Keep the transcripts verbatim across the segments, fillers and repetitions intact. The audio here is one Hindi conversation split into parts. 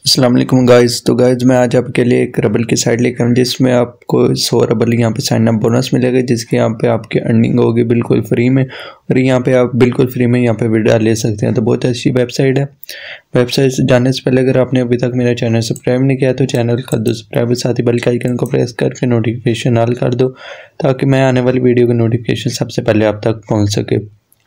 अस्सलाम वालेकुम गाइस। तो गाइस मैं आज आपके लिए एक रबल की साइट लेकर आऊँ जिसमें आपको सौ रबल यहाँ पे साइन अप बोनस मिलेगा, जिसके यहाँ पे आपकी अर्निंग होगी बिल्कुल फ्री में। और यहाँ पे आप बिल्कुल फ्री में यहाँ पे विड्रॉ ले सकते हैं। तो बहुत अच्छी वेबसाइट है। वेबसाइट से जाने से पहले अगर आपने अभी तक मेरा चैनल सब्सक्राइब नहीं किया तो चैनल कर दो सब्सक्राइब, साथ ही बेल के आइकन को प्रेस करके नोटिफिकेशन ऑल कर दो ताकि मैं आने वाली वीडियो की नोटिफिकेशन सबसे पहले आप तक पहुँच सके।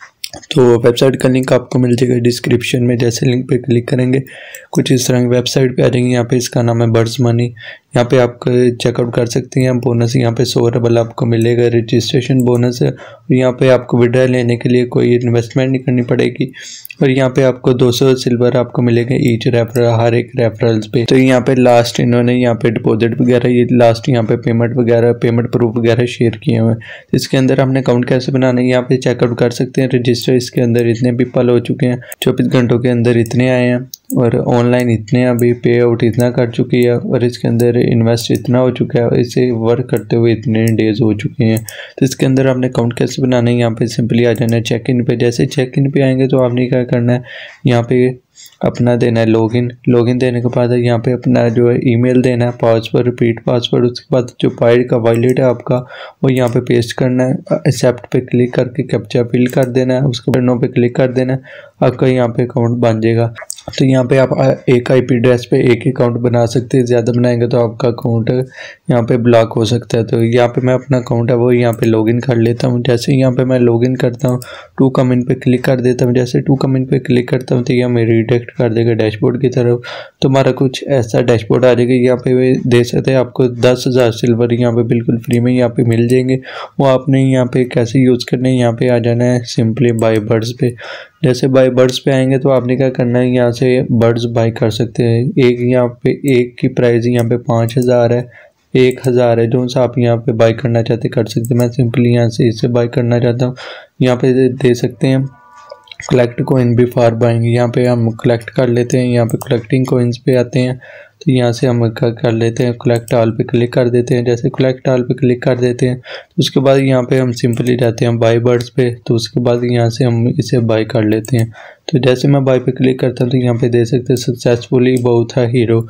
तो वेबसाइट का लिंक आपको मिल जाएगा डिस्क्रिप्शन में। जैसे लिंक पे क्लिक करेंगे कुछ इस तरह की वेबसाइट पे आ जाएंगे। यहाँ पे इसका नाम है बर्ड्स मनी। यहाँ पे आप चेकआउट कर सकते हैं। बोनस यहाँ पे सौ रबल आपको मिलेगा, रजिस्ट्रेशन बोनस है। और यहाँ पे आपको विड्रॉ लेने के लिए कोई इन्वेस्टमेंट नहीं करनी पड़ेगी। और यहाँ पे आपको दो सौ सिल्वर आपको मिलेंगे ईच रेफरल, हर एक रेफरल्स पे। तो यहाँ पे लास्ट इन्होंने यहाँ पे डिपॉजिट वगैरह, ये लास्ट यहाँ पे पेमेंट वगैरह, पेमेंट प्रूफ वगैरह शेयर किए हुए हैं। इसके अंदर हमने अकाउंट कैसे बनाना है यहाँ पे चेकआउट कर सकते हैं। रजिस्टर इसके अंदर इतने भी पल हो चुके हैं, चौबीस घंटों के अंदर इतने आए हैं, और ऑनलाइन इतने अभी पे आउट इतना कर चुकी है, और इसके अंदर इन्वेस्ट इतना हो चुका है, इसे वर्क करते हुए इतने डेज हो चुके हैं। तो इसके अंदर आपने अकाउंट कैसे बनाना है यहाँ पे सिंपली आ जाना है चेक इन पे। जैसे चेक इन पे आएंगे तो आपने क्या करना है, यहाँ पे अपना देना है लॉगिन। लॉगिन देने के बाद यहाँ पे अपना जो है ईमेल देना है, पासवर्ड, रिपीट पासवर्ड। उसके बाद जो पाइड का वॉलेट है आपका वो यहाँ पे पेस्ट करना है। एक्सेप्ट पे क्लिक करके कैप्चा फिल कर देना है। उसके बाद नो पे क्लिक कर देना है, आपका यहाँ पे अकाउंट बन जाएगा। तो यहाँ पे आप एक आईपी एड्रेस पे एक ही अकाउंट बना सकते हैं। ज़्यादा बनाएंगे तो आपका अकाउंट यहाँ पे ब्लॉक हो सकता है। तो यहाँ पे मैं अपना अकाउंट है वो यहाँ पे लॉगिन कर लेता हूँ। जैसे यहाँ पे मैं लॉगिन करता हूँ, टू कमेंट पे क्लिक कर देता हूँ। जैसे टू कमेंट पे क्लिक करता हूँ तो यहाँ मैं रिडायरेक्ट कर देगा डैशबोर्ड की तरफ। तो हमारा कुछ ऐसा डैशबोर्ड आ जाएगा। यहाँ पे दे सकते हैं आपको दस हज़ार सिल्वर यहाँ पे बिल्कुल फ्री में यहाँ पे मिल जाएंगे। वो आपने यहाँ पे कैसे यूज़ करना है, यहाँ पे आ जाना है सिंपली बाय बर्ड्स पे। जैसे बाय बर्ड्स पे आएंगे तो आपने क्या करना है, यहाँ से बर्ड्स बाय कर सकते हैं। एक यहाँ पे एक की प्राइस यहाँ पे पाँच हज़ार है, एक हज़ार है, जो सा आप यहाँ पे बाय करना चाहते कर सकते हैं। मैं सिंपली यहाँ से इसे बाय करना चाहता हूँ। यहाँ पे दे, दे सकते हैं कलेक्ट कोइन भी फॉर बाइंग। यहाँ पे हम कलेक्ट कर लेते हैं। यहाँ पे कलेक्टिंग कोइंस पे आते हैं तो यहाँ से हम कर लेते हैं कलेक्ट ऑल पे क्लिक कर देते हैं। जैसे कलेक्ट ऑल पे क्लिक कर देते हैं तो उसके बाद यहाँ पे हम सिंपली जाते हैं बाय बर्ड्स पे। तो उसके बाद यहाँ से हम इसे बाय कर लेते हैं। तो जैसे मैं बाय पे क्लिक करता हूँ तो यहाँ पे दे सकते हैं सक्सेसफुली बहुत है हीरो।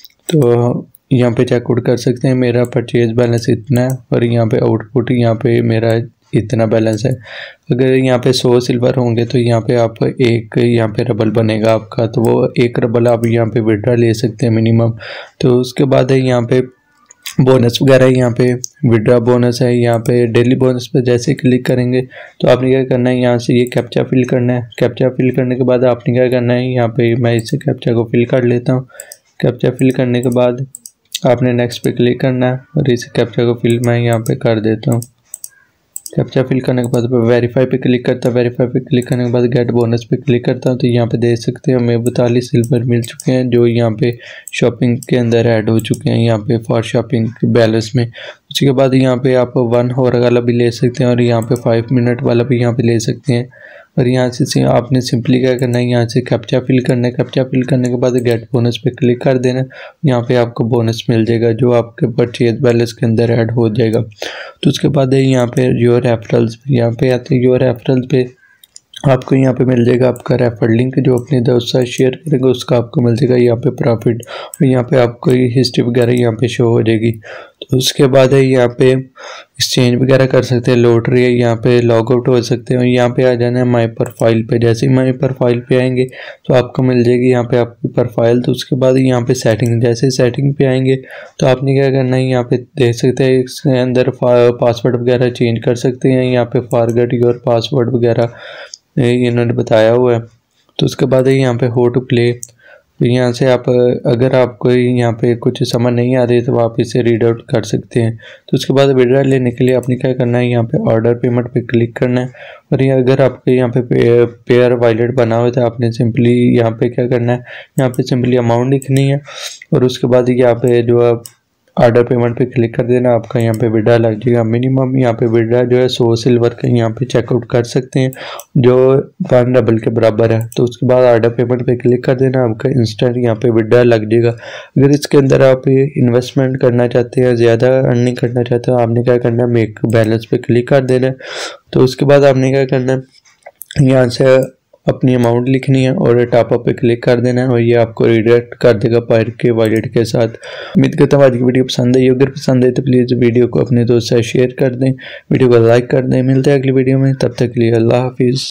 तो यहाँ पे चेकआउट कर सकते हैं मेरा परचेज बैलेंस इतना है, और यहाँ पे आउटपुट यहाँ पे मेरा इतना बैलेंस है। अगर यहाँ पे सौ सिल्वर होंगे तो यहाँ पे आप एक यहाँ पे रबल बनेगा आपका, तो वो एक रबल आप यहाँ पे विड्रॉ ले सकते हैं मिनिमम। तो उसके बाद है यहाँ पे बोनस वगैरह, यहाँ पे विड्रॉ बोनस है, यहाँ पे डेली बोनस पे जैसे क्लिक करेंगे तो आपने क्या करना है, यहाँ से ये कैप्चा फिल करना है। कैप्चा फिल करने के बाद आपने क्या करना है, यहाँ पे मैं इसे कैप्चा को फिल कर लेता हूँ। कैप्चा फिल करने के बाद आपने नेक्स्ट पे क्लिक करना है, और इस कैप्चा को फिल मैं यहाँ पे कर देता हूँ। कैप्चा फिल करने के बाद वेरीफाई पे क्लिक करता हूँ। वेरीफाई पे क्लिक करने के बाद गेट बोनस पे क्लिक करता हूँ। तो यहाँ पे देख सकते हैं हमें बतालीस सिल्वर मिल चुके हैं, जो यहाँ पे शॉपिंग के अंदर ऐड हो चुके हैं यहाँ पे फॉर शॉपिंग बैलेंस में। उसके बाद यहाँ पे आप वन आवर वाला भी ले सकते हैं, और यहाँ पे फाइव मिनट वाला भी यहाँ पे ले सकते हैं। और यहाँ से आपने सिंपली क्या करना है, यहाँ से कैप्चा फिल करना है। कैप्चा फिल करने के बाद गेट बोनस पे क्लिक कर देना। यहाँ पे आपको बोनस मिल जाएगा जो आपके परचेज बैलेंस के अंदर ऐड हो जाएगा। तो उसके बाद है यहाँ पे योर रेफरल्स, यहाँ पे आते हैं योर रेफरल्स पे आपको यहाँ पे मिल जाएगा आपका रेफर लिंक, जो अपने दोस्त साथ शेयर करेंगे उसका आपको मिल जाएगा यहाँ पे प्रॉफिट। और यहाँ पे आपको हिस्ट्री वगैरह यहाँ पे शो हो जाएगी। तो उसके बाद है यहाँ पे एक्सचेंज वगैरह कर सकते हैं, लॉटरी है, यहाँ पे लॉग आउट हो सकते हैं। और यहाँ पे आ जाना है माई प्रोफाइल पे। जैसे ही माई प्रोफाइल पे आएंगे तो आपको मिल जाएगी यहाँ पे आपकी प्रोफाइल। तो उसके बाद यहाँ पे सेटिंग, जैसे सेटिंग पे आएंगे तो आपने क्या करना है, यहाँ पे देख सकते हैं इसके अंदर पासवर्ड वगैरह चेंज कर सकते हैं। यहाँ पे फॉरगेट योर पासवर्ड वगैरह इन्होंने बताया हुआ है। तो उसके बाद है यहाँ पे हो टू प्ले। तो यहाँ से आप अगर आपको यहाँ पे कुछ समझ नहीं आ रही तो आप इसे रीड आउट कर सकते हैं। तो उसके बाद विड्रॉ लेने के लिए आपने क्या करना है, यहाँ पे ऑर्डर पेमेंट पे क्लिक करना है। और ये अगर आपके यहाँ पे पेयर वॉलेट बना हुआ है तो आपने सिंपली यहाँ पे क्या करना है, यहाँ पे सिंपली अमाउंट लिखनी है। और उसके बाद यहाँ पे जो आप ऑर्डर पेमेंट पे क्लिक कर देना, आपका यहाँ पे विड्रॉ लग जाएगा। मिनिमम यहाँ पे विड्रॉ जो है सौ सिल्वर का यहाँ पे चेकआउट कर सकते हैं, जो वन डबल के बराबर है। तो उसके बाद ऑर्डर पेमेंट पे क्लिक कर देना, आपका इंस्टेंट यहाँ पे विड्रॉ लग जाएगा। अगर इसके अंदर आप इन्वेस्टमेंट करना चाहते हैं, ज़्यादा अर्निंग करना चाहते हैं, आपने क्या करना है, मेक बैलेंस पे क्लिक कर देना है। तो उसके बाद आपने क्या करना है, यहाँ से अपनी अमाउंट लिखनी है और टॉप अप पे क्लिक कर देना है और ये आपको रिडायरेक्ट कर देगा पायर के वॉलेट के साथ। उम्मीद करता हूँ आज की वीडियो पसंद आई। अगर पसंद आई तो प्लीज़ वीडियो को अपने दोस्त से शेयर कर दें, वीडियो को लाइक कर दें। मिलते हैं अगली वीडियो में, तब तक के लिए अल्लाह हाफिज़।